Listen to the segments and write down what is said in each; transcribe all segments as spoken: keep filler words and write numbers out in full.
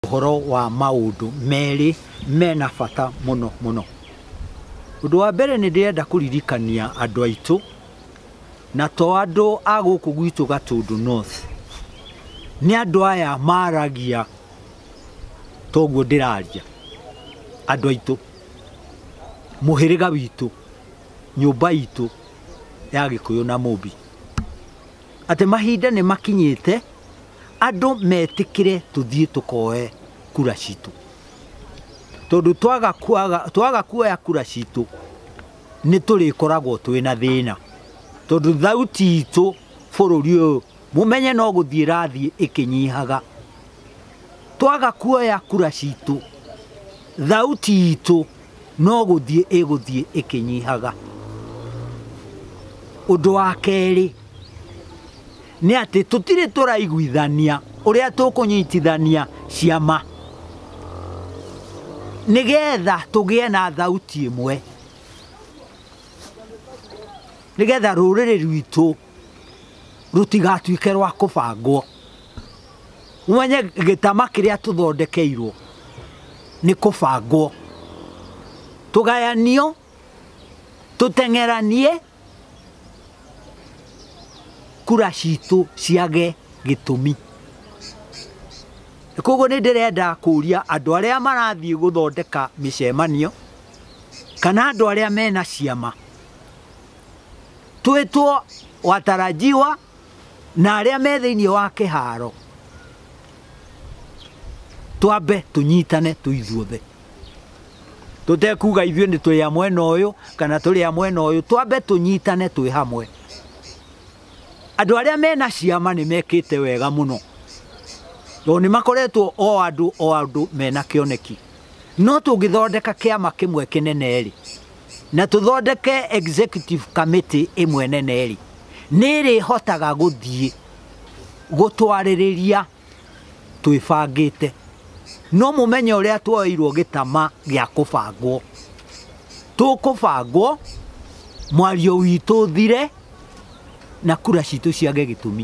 uhoro wa maundu meri mena bata muno muno. Undu wa mbere ni ndirenda kuririkania andu aitu na to andu a guku gwitu Gatundu North ni andu aya maragia toguo ndiraria andu aitu muhiriga witu nyumba itu ya Gikuyu na Mumbi ate mahinda ni makinyite andu metikire tuthie tukoe kura citu tondu twaga kuaga twaga kuoya kura citu ni turi koragwo twina thina tondu thauti itu bururi uyu mumenye no guthie rathie ikinyihaga twaga kuoya kura citu thauti itu no guthie iguthie ikinyihaga. Undu wa keri ni ati tutire turaiguithania uria tukunyitithania ciama nigetha tugie na thauti imwe nigetha ruriri rwitu rutigatuike rwa kubangwo. Umenye gitama kiria tuthondekeirwo ni kubangwo tugayanio tutengeranie kura citu ciage gitumi. Koguo ni ndirenda kuria andu aria marathie guthondeka micemanio kana andu aria mena ciama twitwo watarajiwa na aria me thiini wa kiharo twambe tunyitane tuithuothe tutekuga ithue ni turi a mwena uyu kana turi a mwena uyu twambe tunyitane twi hamwe. Andu aria mena ciama ni mekite wega muno to ni makoretwo o andu o andu mena kioneki no tungithondeka kiama kimwe kinene ri na tuthondeke executive committee imwe nene ri niri hotaga guthie gutwaririria twibangite no mumenye uria twoirwo gitama gia kubangwo tukubangwo mwario witu thire na kura citu ciage gitumi.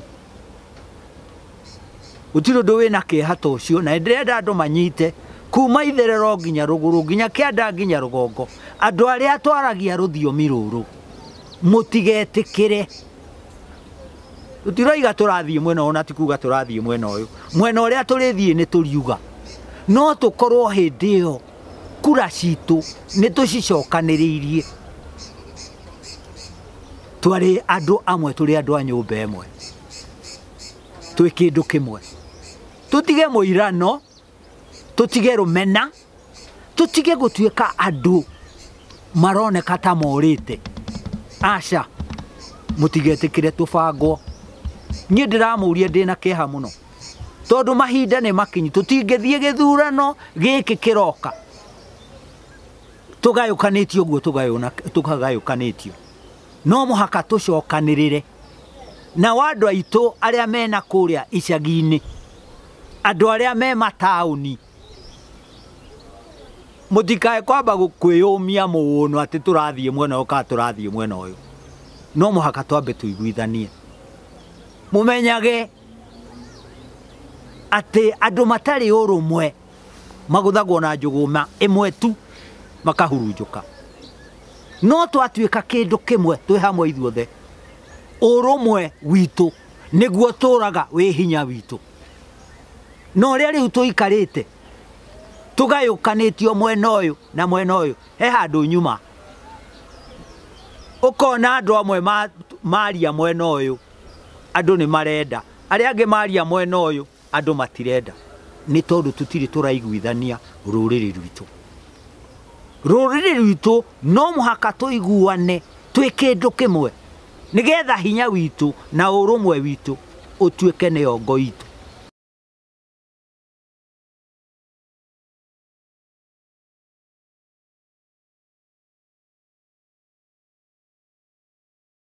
Utiro ndu wina kihato ucio na ndirenda andu manyite kuma itherero nginya ruguru nginya kianda nginya rugongo andu aria twaragia ruthiomi ruru mutigetikire utiroiga turathie mwena ona tikuga turathie mwena uyu mwena uria turithie ni turiuga no tukorwo hindi iyo kura citu ni tucicokaniriirie twari andu amwe turi andu a nyumba emwe twi kindu kimwe tutige muirano tutige rumena tutige gutuika andu maroneka ta morite aca mutigetikire tubangwo. Ni ndiramuria ndina kiha muno tondu mahinda ni makinyi tutingithie githurano giki kiroka tugayukanitio guo tugayuna tugayukanitio no muhaka tucokanirire na wandu aitu aria mena kuria icagini andu aria me matauni mutikae kwamba gukwiyumia muno ati turathie mwena uka turathie mwena uyu no muhaka twambe tuiguithanie mumenyage ati andu matari urumwe maguthagwo na njuguma imwe tu makahurunjuka no twatuika kindu kimwe twi hamwe ithuothe urumwe witu niguo turaga wi hinya witu no ria riu tuikarite tugayukanitio mwena uyu na mwena uyu he handu nyuma ukona andu amwe maria mwena uyu andu ni marenda aria ange maria mwena uyu andu matirenda ni tondu tutiri turaiguithania ruriri rwitu ruriri rwitu no muhaka tuiguane twi kindu kimwe nigetha hinya witu na urumwe witu utuike niongo itu.